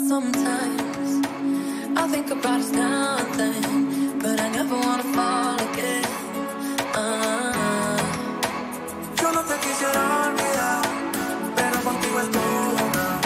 Sometimes I think about us nothing, but I never wanna fall again. Yo no te quisiera olvidar, pero contigo es todo.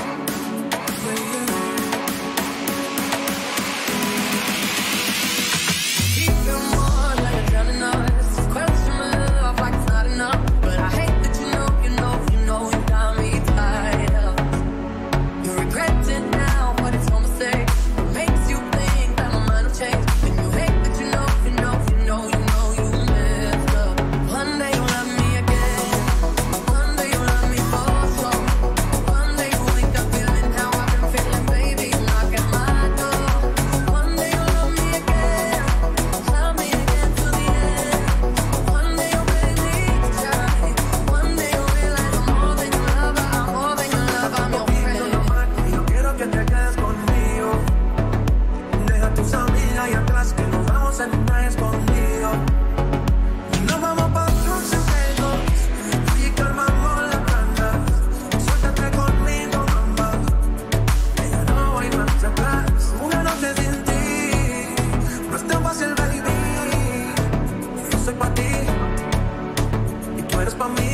Keep your more like a drowning us. Question my love like it's not enough, but I hate that you know you got me tied up. You regret it now, but it's all mistake. It makes you think that my mind will change, and you hate that you know you messed up. One day you'll love me again. One day you'll love me for sure. One day you'll wake up feeling how I've been feeling, baby. You knock at my door. One day you'll love me again. Love me again to the end. One day you'll baby try. One day you'll realize I'm more than your lover. I'm more than your lover. I'm your friend. Yo quiero que te quedes conmigo. Deja tus amigas y atrás, que nos vamos en un mes conmigo. Nos vamos pa' otros secretos y calmamos las bandas. Suéltate conmigo, mamá, que ya no voy más atrás. Una noche sin ti no es tan fácil, baby. Yo soy pa' ti y tú eres pa' mí.